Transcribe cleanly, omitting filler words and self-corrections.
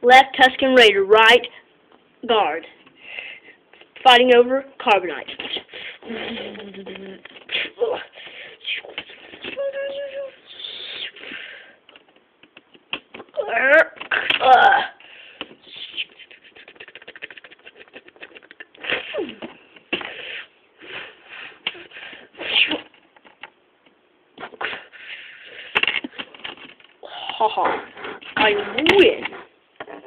left Tuscan Raider, right guard. Fighting over carbonite. Haha, I win.